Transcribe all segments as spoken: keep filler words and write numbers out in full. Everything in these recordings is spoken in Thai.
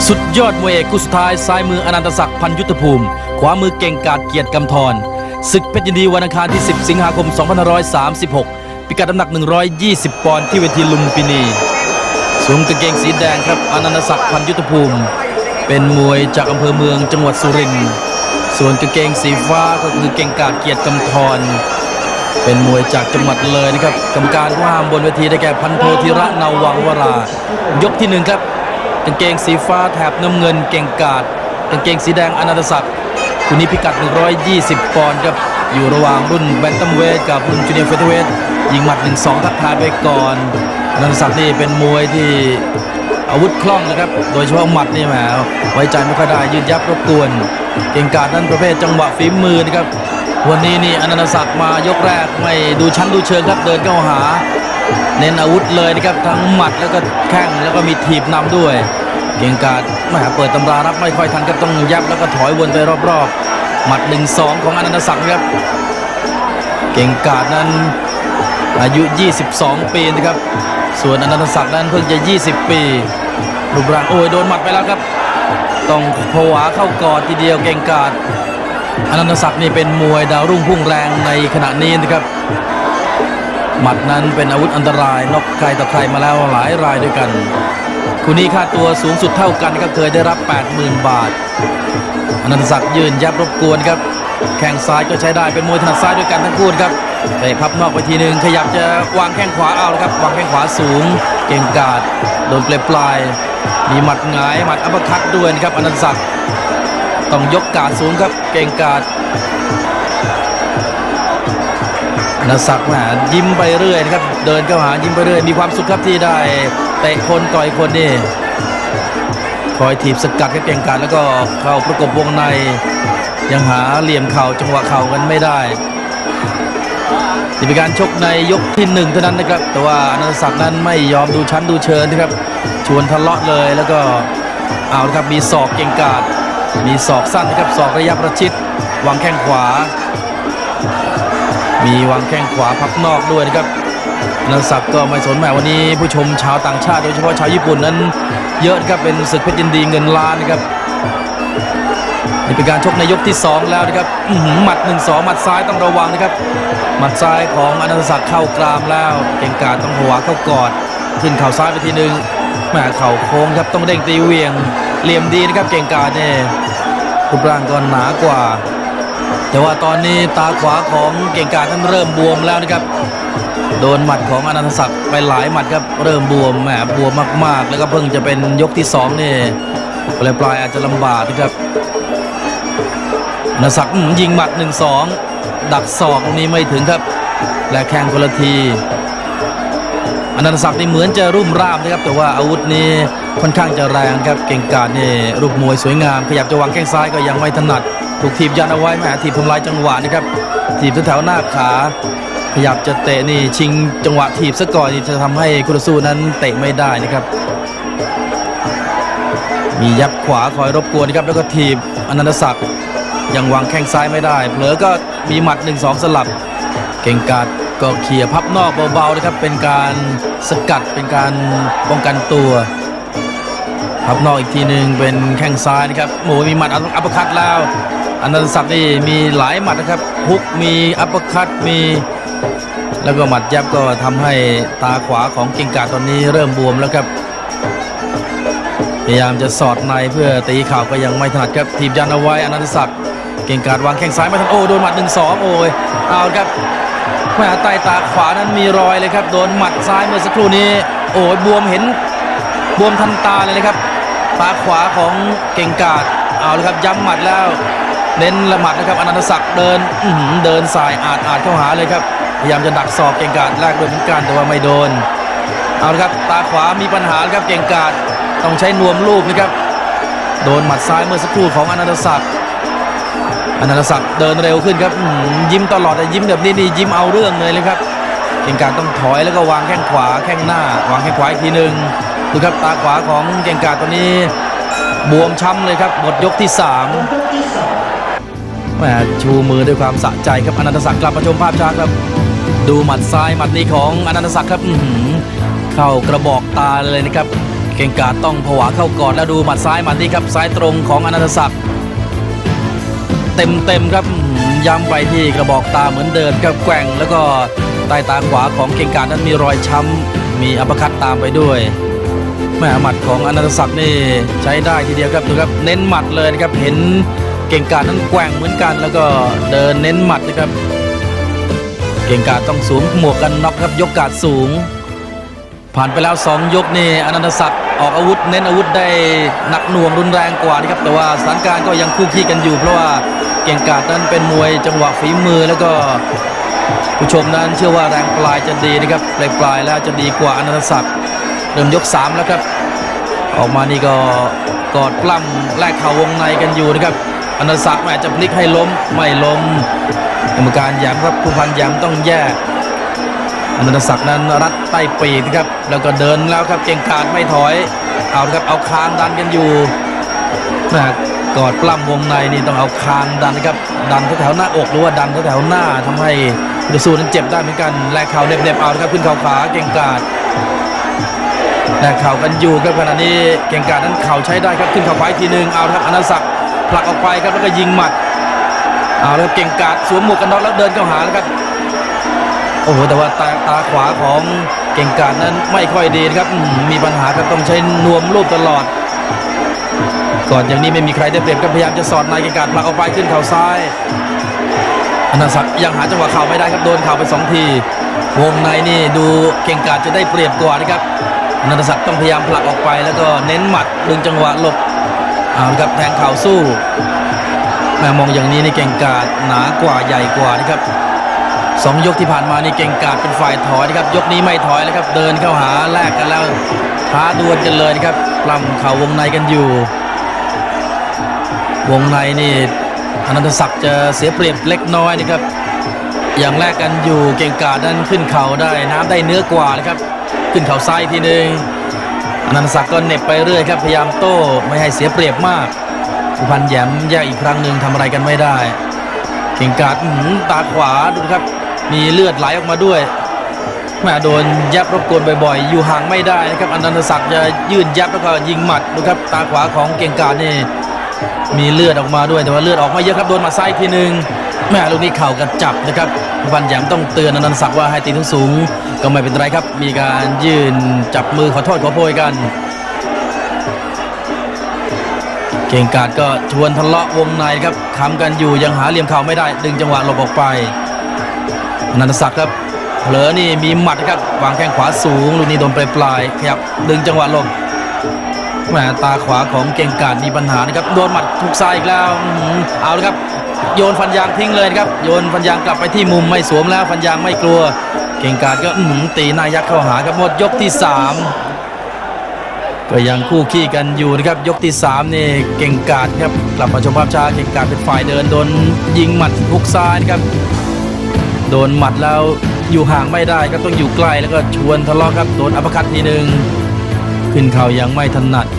สุดยอดมวยเอกคู่สุดท้ายซ้ายมืออนันตศักดิ์พันยุทธภูมิขวามือเก่งกาจเกียรติกำธรศึกเพชรยินดีวันอังคารที่สิบสิงหาคมสองพันห้าร้อยสามสิบหกพิกัดน้ำหนักหนึ่งร้อยยี่สิบปอนด์ที่เวทีลุมพินีสวมกางเกงสีแดงครับอนันตศักดิ์พันยุทธภูมิเป็นมวยจากอำเภอเมืองจังหวัดสุรินทร์ส่วนกางเกงสีฟ้าก็คือเก่งกาจเกียรติกำธรเป็นมวยจากจังหวัดเลยนะครับกรรมการว่าบนเวทีได้แก่พันโทธีระเนาวังวรายกที่หนึ่งครับกางเกงสีฟ้าแถบน้ำเงินเก่งกาจกางเกงสีแดงอนันตศักดิ์คู่นี้พิกัดหนึ่งร้อยยี่สิบปอนด์ครับอยู่ระหว่างรุ่นแบนตัมเวทกับรุ่นจูเนียร์เฟเธอร์เวทยิงหมัด หนึ่งสอง ทักทายไปก่อนอนันตศักดิ์นี่เป็นมวยที่อาวุธคล่องนะครับโดยเฉพาะหมัดนี่แหมไว้ใจไม่ค่อยได้ยืดยับรบกวนเก่งกาจนั้นประเภทจังหวะฝีมือนะครับวันนี้นี่อนันตศักดิ์มายกแรกไม่ดูชั้นดูเชิงครับเดินเข้าหาเน้นอาวุธเลยนะครับทั้งหมัดแล้วก็แข้งแล้วก็มีถีบนำด้วยเก่งกาจแหมเปิดตำรารับไม่ค่อยทันก็ต้องยับแล้วก็ถอยวนไปรอบๆหมัด หนึ่งสอง ของอนันตศักดิ์ครับเก่งกาจนั้นอายุยี่สิบสองปีนะครับส่วนอนันตศักดิ์นั้นเพิ่งจะยี่สิบปีรูปร่างโอ้ยโดนหมัดไปแล้วครับต้องผวาเข้ากอดทีเดียวเก่งกาจอนันตศักดิ์นี่เป็นมวยดาวรุ่งพุ่งแรงในขณะนี้นะครับหมัดนั้นเป็นอาวุธอันตรายน็อกใครต่อใครมาแล้วหลายรายด้วยกันคู่นี้ค่าตัวสูงสุดเท่ากันครับเคยได้รับ แปดหมื่น บาทอนันตศักดิ์ยืนยับรบกวนครับแข้งซ้ายก็ใช้ได้เป็นมวยถนัดซ้ายด้วยกันทั้งคู่ครับเตะพับนอกไปทีหนึ่งขยับจะวางแข้งขวาเอาแล้วครับวางแข้งขวาสูงเก่งกาจโดนเปลยปลายมีหมัดหงายหมัดอัปเปอร์คัตด้วยนะครับอนันตศักดิ์ต้องยกกาดสูงครับเก่งกาจอนันตศักดิ์แหมยิ้มไปเรื่อยนะครับเดินเข้าหายิ้มไปเรื่อยมีความสุขครับที่ได้เตะคนต่อยคนนี่คอยถีบสกัดกับเก่งกาจแล้วก็เข้าประกบวงในยังหาเหลี่ยมเข่าจังหวะเข่ากันไม่ได้นี่เป็นการชกในยกที่หนึ่งเท่านั้นนะครับแต่ว่าอนันตศักดิ์นั้นไม่ยอมดูชั้นดูเชิญนะครับชวนทะเลาะเลยแล้วก็เอาละครับมีศอกเก่งกาจมีศอกสั้นนะครับศอกระยะประชิดวางแข้งขวามีวางแข้งขวาพับนอกด้วยนะครับอนันตศักดิ์ก็ไม่สนแม้วันนี้ผู้ชมชาวต่างชาติโดยเฉพาะชาวญี่ปุ่นนั้นเยอะครับเป็นศึกเพชรยินดีเงินล้านนะครับนี่เป็นการชกในยกที่สองแล้วนะครับหมัด หนึ่งสอง หมัดซ้ายต้องระวังนะครับหมัดซ้ายของอนันตศักดิ์เข้ากรามแล้วเก่งกาจต้องหัวเข้ากอดขึ้นเข่าซ้ายไปทีนึงแหมเข่าโค้งครับต้องเด้งตีเวียงเหลี่ยมดีนะครับเก่งกาจเนี่ยรูปร่างก็หนากว่าแต่ว่าตอนนี้ตาขวาของเก่งกาจนั้นเริ่มบวมแล้วนะครับโดนหมัดของอนันตศักดิ์ไปหลายหมัดครับเริ่มบวมแหมบวมมากๆแล้วก็เพิ่งจะเป็นยกที่สองนี่ปลายปลายอาจจะลำบากนะครับอนันตศักดิ์ยิงหมัด หนึ่งสอง ดักศอกตรงนี้ไม่ถึงครับและแข้งคนละทีอนันตศักดิ์นี่เหมือนจะรุ่มร่ามนะครับแต่ว่าอาวุธนี้ค่อนข้างจะแรงครับเก่งกาจนี่รูปมวยสวยงามขยับจะวางแข้งซ้ายก็ยังไม่ถนัดถูกถีบยันเอาไว้แหมถีบทำลายจังหวะนะครับถีบแถวหน้าขาขยับจะเตะนี่ชิงจังหวะถีบซะก่อนนี่จะทำให้คู่ต่อสู้นั้นเตะไม่ได้นะครับมียับขวาคอยรบกวนนะครับแล้วก็ถีบอนันตศักดิ์ยังวางแข้งซ้ายไม่ได้เผลอก็มีหมัด หนึ่งสอง สลับเก่งกาจก็เขี่ยพับนอกเบาๆนะครับเป็นการสกัดเป็นการป้องกันตัวพับนอกอีกทีหนึ่งเป็นแข้งซ้ายนะครับโอ้มีหมัดอัปเปอร์คัตแล้วอนันตศักดิ์นี่มีหลายหมัดนะครับฮุกมีอัปเปอร์คัตมีแล้วก็หมัดยับก็ทำให้ตาขวาของเก่งกาจตอนนี้เริ่มบวมแล้วครับพยายามจะสอดในเพื่อตีเข่าก็ยังไม่ถนัดครับถีบยันเอาไว้อนันตศักดิ์เก่งกาจวางแข้งซ้ายไม่ทันโอ้โดนหมัด หนึ่งสอง โอ้ยเอาครับแม่ใต้ตาขวานั้นมีรอยเลยครับโดนหมัดซ้ายเมื่อสักครู่นี้โอ้ยบวมเห็นบวมทันตาเลยนะครับตาขวาของเก่งกาจเอาเลยครับย้ำหมัดแล้วเน้นละหมัดนะครับอนันตศักดิ์เดินเดินสายอาดอาดเข้าหาเลยครับพยายามจะดักศอกเก่งกาจแลกด้วยเหมือนกันแต่ว่าไม่โดนเอาละครับตาขวามีปัญหาครับเก่งกาจต้องใช้นวมลูกนะครับโดนหมัดซ้ายเมื่อสักครู่ของอนันตศักดิ์อนันตศักดิ์เดินเร็วขึ้นครับยิ้มตลอดแต่ยิ้มแบบนี้นี่ยิ้มเอาเรื่องเลยเลยครับเก่งกาจต้องถอยแล้วก็วางแข้งขวาแข้งหน้าวางแข้งขวาอีกทีหนึ่งดูครับตาขวาของเก่งกาจตอนนี้บวมช้ำเลยครับหมดยกที่สามแหมชูมือด้วยความสะใจครับอนันตศักดิ์กลับมาชมภาพช้าครับดูหมัดซ้ายหมัดนี้ของอนันตศักดิ์ครับเข้ากระบอกตาเลยนะครับเก่งกาจต้องผวาเข้ากอดแล้วดูหมัดซ้ายหมัดนี้ครับซ้ายตรงของอนันตศักดิ์เต็มเต็มครับย้ำไปที่กระบอกตาเหมือนเดิมครับแกว่งแล้วก็ใต้ตาขวาของเก่งกาจนั้นมีรอยช้ำมีอัปคัตตามไปด้วยแม่หมัดของอนันตศักดิ์นี่ใช้ได้ทีเดียวครับดูครับเน้นหมัดเลยนะครับเห็นเก่งกาจนั้นแกว่งเหมือนกันแล้วก็เดินเน้นหมัดนะครับเก่งกาจต้องสวมหมวกกันน็อกครับยกกาจสูงผ่านไปแล้วสองยกนี่อนันตศักดิ์ออกอาวุธเน้นอาวุธได้หนักหน่วงรุนแรงกว่านะครับแต่ว่าสถานการณ์ก็ยังคู่ขี้กันอยู่เพราะว่าเก่งกาจนั้นเป็นมวยจังหวะฝีมือแล้วก็ผู้ชมนั้นเชื่อว่าแรงปลายจะดีนะครับปลายปลายแล้วจะดีกว่าอนันตศักดิ์เริ่มยกสามแล้วครับออกมานี่ก็กอดปล้ำแลกเข่าวงในกันอยู่นะครับอนันตศักดิ์แม้จะพลิกให้ล้มไม่ล้มกรรมการย้ำครับผู้พันย้ำต้องแยกอนันตศักดิ์นั้นรัดใต้ปีกนะครับแล้วก็เดินแล้วครับเก่งกาจไม่ถอยเอาครับเอาคางดันกันอยู่นะกอดปล้ำวงในนี่ต้องเอาคางดันนะครับดันแถวหน้าอกหรือว่าดันแถวหน้าทำให้ดูสู้นั้นเจ็บได้เหมือนกันแลกเข่าเด็บๆเอาครับขึ้นเข่าขาเก่งกาจแลกเข่ากันอยู่ครับขณะนี้เก่งกาจนั้นเข่าใช้ได้ครับขึ้นเข่าขวาอีกทีหนึ่งเอาครับอนันตศักดิ์ผลักออกไปครับแล้วก็ยิงหมัดเอาแล้วเก่งกาจสวมหมวกกันน็อกแล้วเดินเข้าหาแล้วครับโอ้โหแต่ว่าตาตาขวาของเก่งกาจนั้นไม่ค่อยดีนะครับมีปัญหาครับต้องใช้นวมรูปตลอดก่อนอย่างนี้ไม่มีใครได้เปรียบก็พยายามจะสอดในเก่งกาจผลักออกไปขึ้นเข่าซ้ายอนันตศักดิ์ยังหาจังหวะเข่าไม่ได้ครับโดนเข่าไปสองทีวงในนี่ดูเก่งกาจจะได้เปรียบกว่านะครับอนันตศักดิ์ต้องพยายามผลักออกไปแล้วก็เน้นหมัดดึงจังหวะหลบเอาครับแทงเข่าสู้แม่มองอย่างนี้นี่เก่งกาจหนากว่าใหญ่กว่านะครับสองยกที่ผ่านมานี่เก่งกาจเป็นฝ่ายถอยนะครับยกนี้ไม่ถอยแล้วครับเดินเข้าหาแลกกันแล้วท้าดวลกันเลยนะครับปล้ำเข่าวงในกันอยู่วงในนี่อนันตศักดิ์จะเสียเปรียบเล็กน้อยนะครับอย่างแรกกันอยู่เก่งกาจนั้นขึ้นเข่าได้น้ำได้เนื้อกว่านะครับขึ้นเข่าซ้ายทีหนึ่งอนันตศักดิ์ก็เหน็บไปเรื่อยครับพยายามโต้ไม่ให้เสียเปรียบมากผู้พันแย้มแยกอีกครั้งหนึ่งทำอะไรกันไม่ได้เก่งกาจตาขวาดูครับมีเลือดไหลออกมาด้วยแม่โดนยับรบกวนบ่อยๆอยู่ห่างไม่ได้นะครับอนันตศักดิ์จะยื่นยับแล้วก็ยิงหมัดดูครับตาขวาของเก่งกาจนี่มีเลือดออกมาด้วยแต่ว่าเลือดออกมาเยอะครับโดนมาซ้ายทีหนึ่งแม่ลูกนี้เข่ากันจับนะครับผู้พันแย้มต้องเตือนอนันตศักดิ์ว่าให้ตีสูงๆก็ไม่เป็นไรครับมีการยื่นจับมือขอโทษขอโพยกันเก่งกาจก็ชวนทะเลาะวงในครับค้ำกันอยู่ยังหาเหลี่ยมเข่าไม่ได้ดึงจังหวะหลบออกไปอนันตศักดิ์ครับเผลอนี่มีหมัดครับวางแข้งขวาสูงลูกนี้โดนปลายปลายขยับดึงจังหวะหลบแหมตาขวาของเก่งกาจมีปัญหานะครับโดนหมัดถูกซ้ายอีกแล้วเอาละครับโยนฟันยางทิ้งเลยครับโยนฟันยางกลับไปที่มุมไม่สวมแล้วฟันยางไม่กลัวเก่งกาจก็ตีหน้ายักษ์เข้าหาครับหมดยกที่สามก็ยังคู่ขี้กันอยู่นะครับยกที่สามนี่เก่งกาจครับกลับมาชมภาพช้าเก่งกาจเป็นฝ่ายเดินโดนยิงหมัดฮุกซ้ายนะครับโดนหมัดแล้วอยู่ห่างไม่ได้ก็ต้องอยู่ใกล้แล้วก็ชวนทะเลาะครับโดนอัปคัตทีหนึ่งขึ้นเข่ายังไม่ถนัด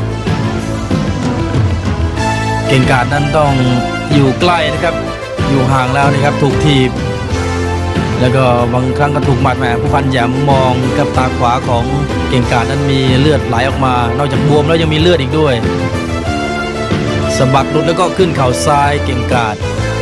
เก่งกาจนั้นต้องอยู่ใกล้นะครับอยู่ห่างแล้วนะครับถูกทีบแล้วก็บางครั้งก็ถูกหมัดแหมผู้พันแย้มมองกับตาขวาของเก่งกาจนั้นมีเลือดไหลออกมานอกจากบวมแล้วยังมีเลือดอีกด้วยสะบัดหลุดแล้วก็ขึ้นเข่าซ้ายเก่งกาจ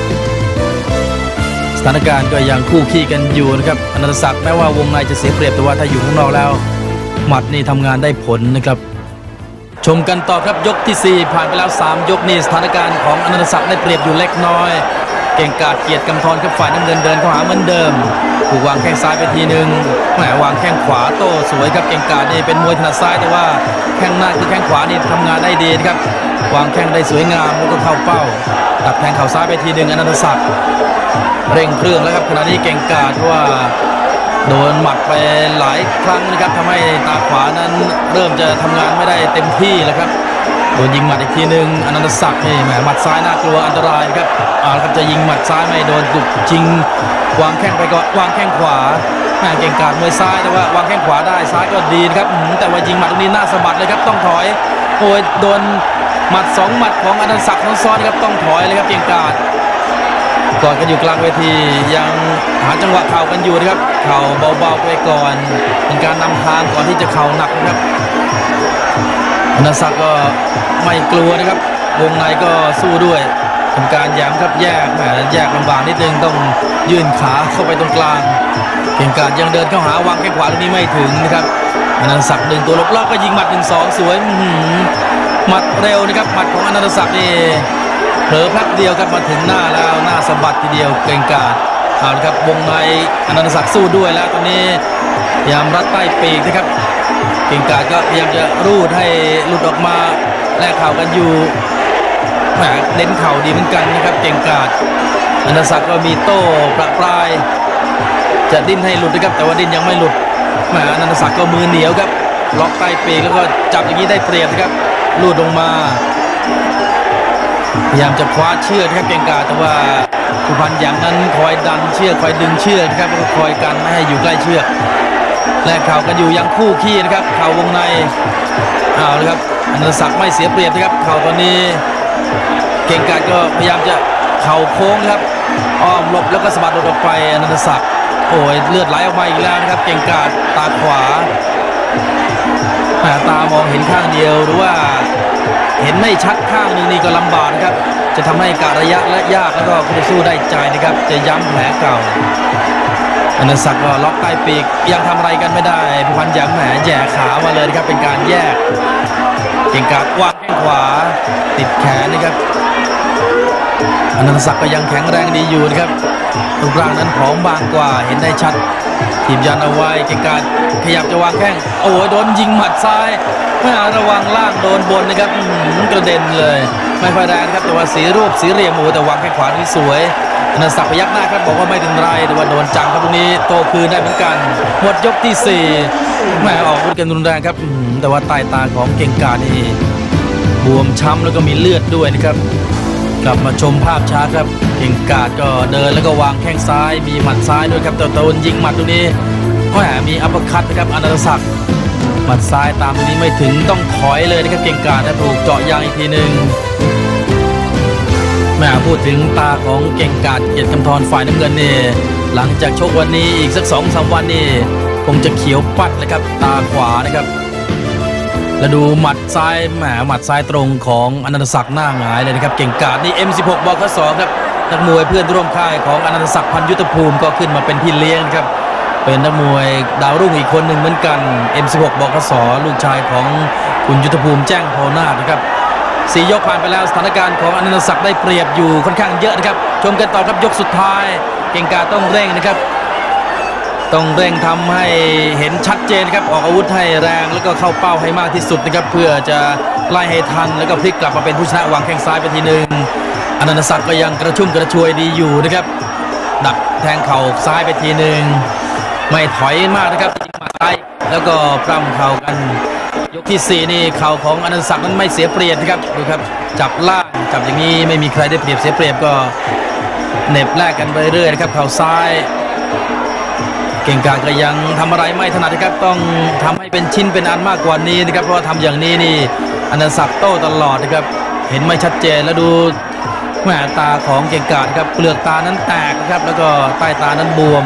สถานการณ์ก็ยังคู่ขี้กันอยู่นะครับอนันตศักดิ์แม้ว่าวงในจะเสียเปรียบแต่ว่าถ้าอยู่ข้างนอกแล้วหมัดนี่ทำงานได้ผลนะครับชมกันต่อครับยกที่สี่ผ่านไปแล้วสามยกนี่สถานการณ์ของอนันตศักดิ์ได้เปรียบอยู่เล็กน้อยเก่งกาจเกียรติกำธรครับฝ่ายน้ำเงินเดินเข้าหาเหมือนเดิมถูกวางแข้งซ้ายไปทีหนึ่งแหมวางแข้งขวาโต้สวยครับเก่งกาจนี่เป็นมวยถนัดซ้ายแต่ว่าแข้งหน้าคือแข้งขวานี่ทำงานได้ดีครับวางแข้งได้สวยงามแล้วก็เข้าเป้าตัดแทงเข่าซ้ายไปทีหนึ่งอนันตศักดิ์เร่งเครื่องแล้วครับขณะนี้เก่งกาจเพราะว่าโดนหมัดไปหลายครั้งนะครับทำให้ตาขวานั้นเริ่มจะทำงานไม่ได้เต็มที่แล้วครับโดนยิงหมัดอีกทีหนึ่งอนันตศักดิ์นี่แหมหมัดซ้ายน่ากลัวอันตรายครับเอาละครับจะยิงหมัดซ้ายไม่โดนจุกจริงวางแข้งไปก่อนวางแข้งขวาเก่งกาจมวยซ้ายแต่ว่าวางแข้งขวาได้ซ้ายก็ดีนะครับแต่ว่ายิงหมัดตรงนี้หน้าสะบัดเลยครับต้องถอยโอ้ยโดนหมัดสองหมัดของอนันตศักดิ์ซ้อนๆนะครับต้องถอยเลยครับเก่งกาจกอดกันอยู่กลางเวทียังหาจังหวะเข่ากันอยู่นะครับเข่าเบาๆไปก่อนเป็นการนำทางก่อนที่จะเข่าหนักนะครับอนันตศักดิ์ก็ไม่กลัวนะครับวงในก็สู้ด้วยทำการย้ำครับแยกแหมแยกลำบากนิดนึงต้องยื่นขาเข้าไปตรงกลางเก่งกาจยังเดินเข้าหาวางแข้งขวาตรงนี้ไม่ถึงนะครับอนันตศักดิ์ดึงตัวลบล็อกก็ยิงหมัดหนึ่งสองสวยหมัดเร็วนะครับหมัดของอนันตศักดิ์นี่เผลอแป๊บเดียวครับมาถึงหน้าแล้วหน้าสะบัดทีเดียวเก่งกาจเอาละครับวงในอนันตศักดิ์สู้ด้วยแล้วตอนนี้พยายามรัดใต้ปีกนะครับเก่งกาจก็พยายามจะรูดให้หลุดออกมาแลกเข่ากันอยู่แหมเน้นเข่าดีเหมือนกันนะครับเก่งกาจอนันตศักดิ์ก็มีโต้ประปรายจะดิ้นให้หลุดนะครับแต่ว่าดิ้นยังไม่หลุดแหมอนันตศักดิ์ก็มือเหนียวครับล็อกใต้ปีกแล้วก็จับอย่างนี้ได้เปรียบนะครับลูดลงมาพยายามจะคว้าเชือกนะครับเก่งกาจแต่ว่าสุพรรณอย่างนั้นคอยดันเชือกคอยดึงเชือกนะครับแล้วก็คอยกันไม่ให้อยู่ใกล้เชือกแลกเข่ากันอยู่ยังคู่ขี้นะครับเข่าวงในเอาเลยครับอนันตศักดิ์ไม่เสียเปรียบนะครับเข่าตอนนี้เก่งกาจก็พยายามจะเข่าโค้งครับอ้อมหลบแล้วก็สะบัดหลุดออกไปอนันตศักดิ์โอ้ยเลือดไหลออกมาอีกแล้วนะครับเก่งกาจตาขวาตามองเห็นข้างเดียวหรือว่าเห็นไม่ชัดข้างนึงนี่ก็ลำบากนะครับจะทำให้การระยะและยากแล้วก็คู่สู้ได้ใจนะครับจะย้ำแผลเก่าอนันตศักดิ์ก็ล็อกใต้ปีกยังทำอะไรกันไม่ได้ผู้พันย้ำแหมแย่ขามาเลยนะครับเป็นการแยกเก่งกาจวางแข้งขวาติดแขนนะครับอนันตศักดิ์ก็ยังแข็งแรงดีอยู่นะครับรูปร่างนั้นผอมบางกว่าเห็นได้ชัดทีมยันเอาไว้เก่งกาจขยับจะวางแข้งโอ้ยโดนยิงหมัดซ้ายไม่ระวังล่างโดนบนนะครับกระเด็นเลยไม่ค่อยแรงครับแต่ว่าสีรูปสีเหลี่ยมโอ้แต่วางแข้งขวาที่สวยอนันตศักดิ์พยักหน้าครับบอกว่าไม่ถึงไรแต่ว่าโดนจังครับตรงนี้โตคืนได้เหมือนกันหมดยกที่สี่แม่ออกอาวุธกันรุนแรงครับแต่ว่าใต้ตาของเก่งกาจนี่บวมช้ำแล้วก็มีเลือดด้วยนะครับกลับมาชมภาพช้าครับเก่งกาจก็เดินแล้วก็วางแข้งซ้ายมีหมัดซ้ายด้วยครับแต่โดนยิงหมัดตรงนี้แหมมีอัปเปอร์คัตนะครับอนันตศักดิ์หมัดซ้ายตามตรงนี้ไม่ถึงต้องถอยเลยนะครับเก่งกาจนะถูกเจาะยางอีกทีหนึ่งแม่พูดถึงตาของเก่งกาจเกียรติกำธรฝ่ายน้ำเงินนี่หลังจากชกวันนี้อีกสักสองสามวันนี่คงจะเขียวปัดเลยครับตาขวานะครับแล้วดูหมัดซ้ายแหมหมัดซ้ายตรงของอนันตศักดิ์หน้าหงายเลยนะครับเก่งกาจนี่ เอ็ม สิบหก บขส ครับนักมวยเพื่อนร่วมค่ายของอนันตศักดิ์พันยุทธภูมิก็ขึ้นมาเป็นพี่เลี้ยงครับเป็นนักมวยดาวรุ่งอีกคนหนึ่งเหมือนกัน เอ็ม สิบหก บขส ลูกชายของคุณยุทธภูมิแจ้งโพนาถนะครับสี่ยกผ่านไปแล้วสถานการณ์ของอนันตศักดิ์ได้เปรียบอยู่ค่อนข้างเยอะนะครับชมกันต่อครับยกสุดท้ายเก่งกาจต้องเร่งนะครับต้องเร่งทำให้เห็นชัดเจนครับออกอาวุธให้แรงแล้วก็เข้าเป้าให้มากที่สุดนะครับเพื่อจะไล่ให้ทันแล้วก็พลิกกลับมาเป็นผู้ชนะวางแข้งซ้ายไปทีหนึ่งอนันตศักดิ์ก็ยังกระชุ่มกระชวยดีอยู่นะครับดักแทงเข่าซ้ายไปทีหนึ่งไม่ถอยมากนะครับยิงมาซ้ายแล้วก็ปล้ำเข่ากันยกที่สี่นี่เข่าของอนันตศักดิ์นั้นไม่เสียเปรียบนะครับดูครับจับล่างจับอย่างนี้ไม่มีใครได้เปรียบเสียเปรียบก็เหน็บแลกกันไปเรื่อยนะครับเข่าซ้ายเก่งกาจก็ยังทำอะไรไม่ถนัดนะครับต้องทำให้เป็นชิ้นเป็นอันมากกว่านี้นะครับเพราะว่าทำอย่างนี้นี่อนันตศักดิ์โต้ตลอดนะครับเห็นไม่ชัดเจนแล้วดูแหวตาของเก่งกาจครับเปลือกตานั้นแตกนะครับแล้วก็ใต้ตานั้นบวม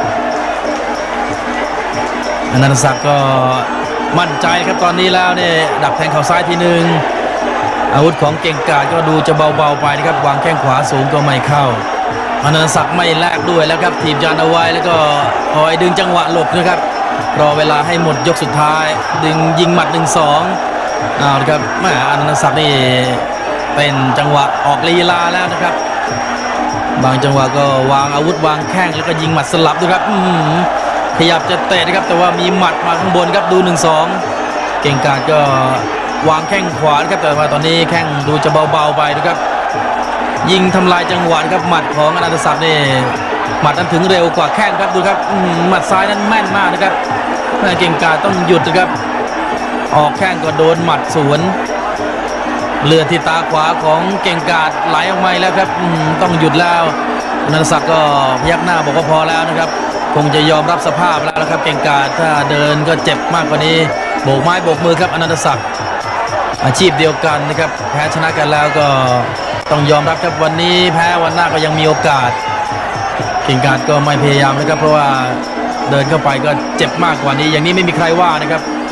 อนันตศักดิ์ก็มั่นใจครับตอนนี้แล้วเนี่ยดักแทงเข่าซ้ายทีหนึ่งอาวุธของเก่งกาจก็ดูจะเบาๆไปนะครับวางแข้งขวาสูงก็ไม่เข้าอนันตศักดิ์ไม่แลกด้วยแล้วครับทีมยันเอาไว้แล้วก็คอยดึงจังหวะหลบนะครับรอเวลาให้หมดยกสุดท้ายดึงยิงหมัดหนึ่งสองเอาละครับแม่อนันตศักดิ์นี่เป็นจังหวะออกลีลาแล้วนะครับบางจังหวะก็วางอาวุธวางแข้งแล้วก็ยิงหมัดสลับด้วยครับขยับจะเตะนะครับแต่ว่ามีหมัดมาข้างบนครับดูหนึ่งสองเก่งกาจก็วางแข้งขวาครับแต่ว่าตอนนี้แข้งดูจะเบาๆไปนะครับยิงทำลายจังหวะครับหมัดของอนันตศักดิ์นี่หมัดนั้นถึงเร็วกว่าแข้งครับดูครับหมัดซ้ายนั้นแม่นมากนะครับเก่งกาจต้องหยุดนะครับออกแข้งก็โดนหมัดสวนเลือดที่ตาขวาของเก่งกาจไหลออกมาแล้วครับต้องหยุดแล้วอนันตศักดิ์ก็พยักหน้าบอกว่าพอแล้วนะครับคงจะยอมรับสภาพแล้วนะครับเก่งกาจถ้าเดินก็เจ็บมากกว่านี้โบกไม้โบกมือครับอนันตศักดิ์อาชีพเดียวกันนะครับแพ้ชนะกันแล้วก็ต้องยอมรับครับวันนี้แพ้วันหน้าก็ยังมีโอกาสเก่งกาจก็ไม่พยายามนะครับเพราะว่าเดินเข้าไปก็เจ็บมากกว่านี้อย่างนี้ไม่มีใครว่านะครับ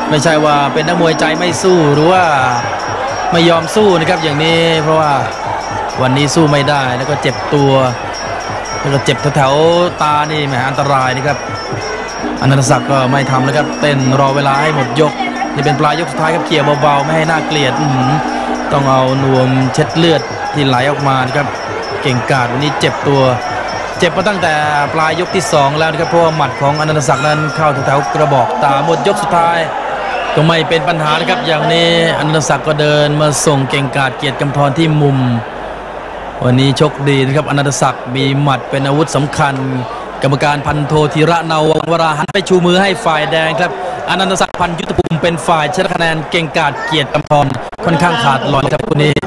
ไม่ใช่ว่าเป็นนักมวยใจไม่สู้หรือว่าไม่ยอมสู้นะครับอย่างนี้เพราะว่าวันนี้สู้ไม่ได้แล้วก็เจ็บตัวแล้วก็เจ็บแถวๆตานี่แหมอันตรายนะครับอนันตศักดิ์ก็ไม่ทำแล้วครับเต้นรอเวลาให้หมดยกนี่เป็นปลายยกสุดท้ายครับเขี่ยเบาๆไม่ให้น่าเกลียดต้องเอานวมเช็ดเลือดที่ไหลออกมานะครับเก่งกาจวันนี้เจ็บตัวเจ็บมาตั้งแต่ปลายยกที่สองแล้วนะครับเพราะว่าหมัดของอนันตศักดิ์นั้นเข้าแถวๆกระบอกตาหมดยกสุดท้ายก็ไม่เป็นปัญหานะครับอย่างนี้อนันตศักดิ์ก็เดินมาส่งเก่งกาจเกียรติกำธรที่มุมวันนี้ชกดีนะครับอนันตศักดิ์มีหมัดเป็นอาวุธสำคัญกรรมการพันโทธีระเนาวงศ์วราหันไปชูมือให้ฝ่ายแดงครับอนันตศักดิ์พันยุทธภูมิเป็นฝ่ายชนะคะแนนเก่งกาจเกียรติกำธรค่อนข้างขาดลอยครับคู่นี้